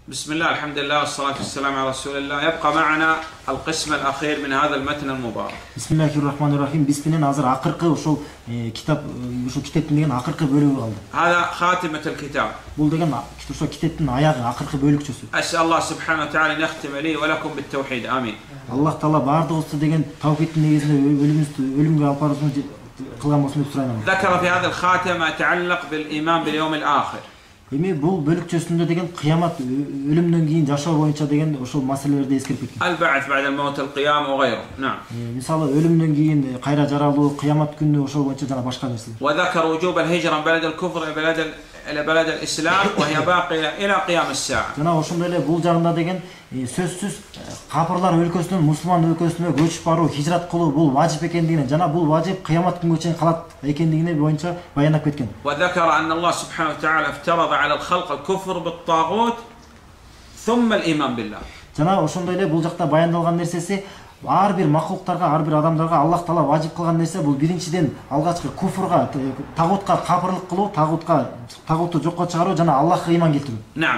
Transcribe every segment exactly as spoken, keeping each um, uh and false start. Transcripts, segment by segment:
بسم الله الحمد لله والصلاة والسلام على رسول الله. يبقى معنا القسم الأخير من هذا المتن المبارك. بسم الله الرحمن الرحيم. Биз менен азыр акыркы ошол китап, ошол китептин деген акыркы бөлүгү калды. هذا خاتمة الكتاب. Бул деген ошол китептин аягы, акыркы бөлүкчөсү. أسأل الله سبحانه وتعالى أن يختم لي ولكم بالتوحيد. آمين. Аллах Таала бардыгыбызды деген тавхидтин негизинде өлүмүздү өлүмгө алып барууну кылган болсун деп сурайм. ذكر في هذا الخاتم ما يتعلق بالإيمان باليوم الآخر. Эми бул бөлүкчөсүндө деген кыямат, өлүмдөн кийин жашоо боюнча деген ошол маселелерди эскерип кеткен. البعث بعد الموت القيام وغيره. نعم. Мисалы өлүмдөн кийин кайра жаралуу, кыямат күнү ошол боюнча жана башка нерселер. وذكر وجوب الهجرة من بلد الكفر إلى بلد إلى بلد الإسلام وهي باقية إلى قيام الساعة. Жана ошондой эле бул жагында деген сөзсүз капырлар өлкөсүнөн мусулман өлкөсүнө көчүп баруу, хижрат кылуу бул важип экендигине, жана бул важип кыямат күнгө чейин калат экендигине боюнча баяндап кеткен. وذكر أن الله سبحانه وتعالى افترض على الخلق الكفر بالطاغوت ثم الإيمان بالله. Жана ошондой эле бул жакта баяндалган нерсеси ар бир макулуктарга, ар бир адамдарга Аллах Таала важип кылган нерсе бул биринчиден алгачкы куфрга, тагутка капырлык кылуу, тагутка тагутту жокко чыгаруу жана Аллахка ыйман келтирүү. نعم.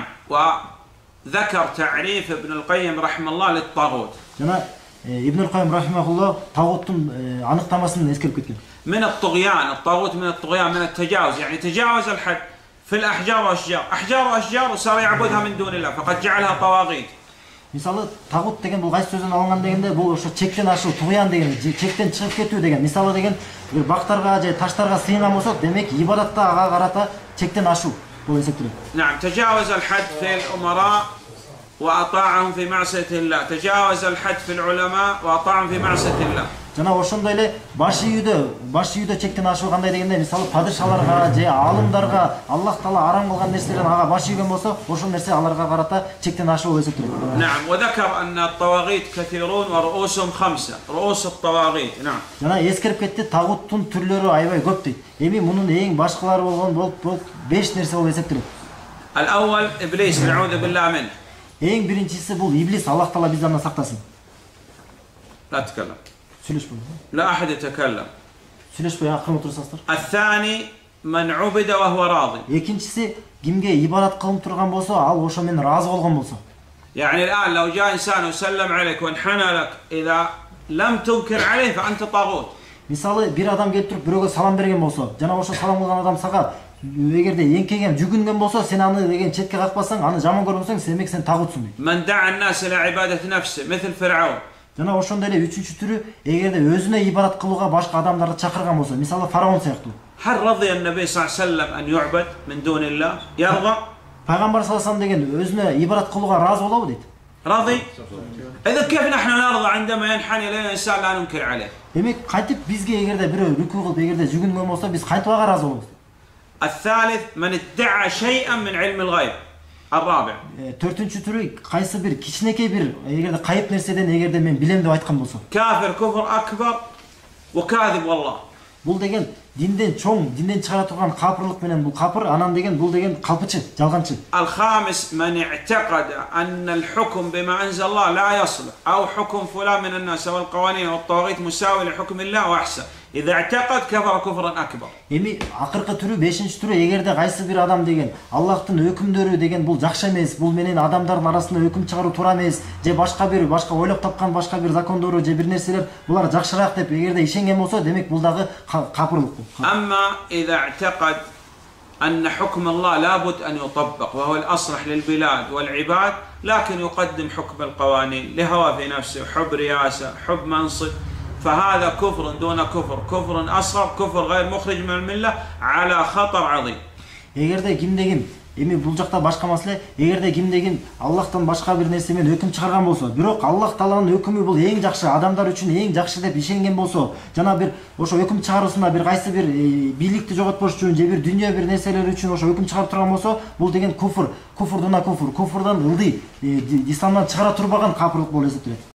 وذكر تعريف ابن القيم رحمه الله للطاغوت. Жана Ибн Кайым рахимахуллах тагуттун аныктамасын эскерип кеткен. من الطغيان، الطاغوت من الطغيان من التجاوز، يعني تجاوز الحد في الأحجار والأشجار، أحجار وأشجار وصار يعبدها من دون الله فقد جعلها طواغيت. Мисалы тагут деген бул кайсы сөздөн алынган дегенде бул ошо чектен ашуу, тугуян деген, чектен чыгып кетүү деген. Мисалы деген бир бактарга же таштарга сыйынган болсо, демек ибадатта ага карата чектен ашуу бул эсептелет. نعم. تجاوز الحد في الأمراء وأطاعهم في معصية الله، تجاوز الحد في العلماء وأطاعهم في معصية الله. Жана ошондой эле баш ийүүдө, баш ийүүдө чектен ашуу кандай дегенде, мисалы падышаларга же алымдарга Аллах Таала арам кылган нерселерден ага баш ийген болсо, ошол нерсе аларга карата чектен ашуу эсептелет. نعم. وذكر أن الطواغيت كثيرون ورؤوسهم خمسة، رؤوس الطواغيت. نعم. Жана эскерип кетти, тагуттун түрлөрү аябай көп дейт. Эми мунун эң башкалары болгон болуп беш нерсе болуп эсептелет. الأول إبليس نعوذ بالله منه. Эң биринчиси бул иблис, Аллах Таала бизди андан сактасын. لا تتكلم. Сүйлөшпөй. لا أحد يتكلم. Сүйлөшпөй акырын отурсаңыздар. الثاني من عبد وهو راضي. Экинчиси кимге ибадат кылынып турган болсо, ал ошо менен разы болгон болсо. يعني الآن لو جاء إنسان وسلم عليك وانحنى لك إذا لم تنكر عليه فأنت طاغوت. Мисалы бир адам келип туруп бирөөгө салам берген болсо, жана ошо салам кылган адам сага эгерде эңкейген, жүгүнгөн болсо, сен аны деген четке какпасаң, аны жаман көрмөсөң, демек сен тагутсуң дейт. من دعا الناس إلى عبادة نفسه مثل فرعون. Жана ошондой эле үчүнчү түрү, эгерде өзүнө ибадат кылууга башка адамдарды чакырган болсо, мисалы фараон сыяктуу. هل رضي النبي صلى الله عليه وسلم أن يعبد من دون الله؟ يرضى؟ Пайгамбар саллаллаху алейхи деген өзүнө ибадат кылууга разы болобу дейт. رضي؟ إذا كيف نحن نرضى عندما ينحني إلينا إنسان لا ننكر عليه؟ Демек кайтып бизге эгерде бирөө рүкүү кылып, эгерде жүгүнгөн болсо, биз кайтып ага разы болобуз. الثالث من ادعى شيئا من علم الغيب. الرابع. Төртүнчү түрү кайсы бир кичинекей бир эгерде кайып нерседен эгерде мен билем деп айткан болсо. كافر كفر أكبر وكاذب والله. Бул деген динден чоң, динден чыгара турган капырлык менен бул капыр, анан деген бул деген калпычы, жалганчы. الخامس من اعتقد أن الحكم بما أنزل الله لا يصلح أو حكم فلان من الناس أو القوانين والطواغيت مساوي لحكم الله وأحسن. إذا اعتقد كفر كفرا أكبر. Эми акыркы түрү, бешинчи түрү, эгерде кайсы бир адам деген Аллахтын өкүмдөрү деген бул жакшы эмес, бул менен адамдардын арасында өкүм чыгаруу туура эмес, же башка бир башка ойлоп тапкан башка бир закондору же бир нерселер булар жакшыраак деп эгерде ишенген болсо, демек бул дагы капырлык. أما إذا اعتقد أن حكم الله لابد أن يطبق وهو الأصلح للبلاد والعباد لكن يقدم حكم القوانين لهوى في نفسه، حب رياسة، حب منصب، فهذا كفر دون كفر، كفر أصغر، كفر غير مخرج من الملة على خطر عظيم. Эгерде кимдегин, эми бул жакта башка маселе, эгерде кимдегин Аллахтан башка бир нерсе менен өкүм чыгарган болсо, бирок Аллах Тааланын өкүмү бул эң жакшы, адамдар үчүн эң жакшы деп ишенген болсо, жана бир ошо өкүм чыгаруусунда бир кайсы бир бийликти жоготпош үчүн же бир дүйнө бир нерселер үчүн ошо өкүм чыгарып турган болсо, бул деген куфр, куфрдуна куфр, куфрдан ылдый, исламдан чыгара турбаган капырлык болуп эсептелет.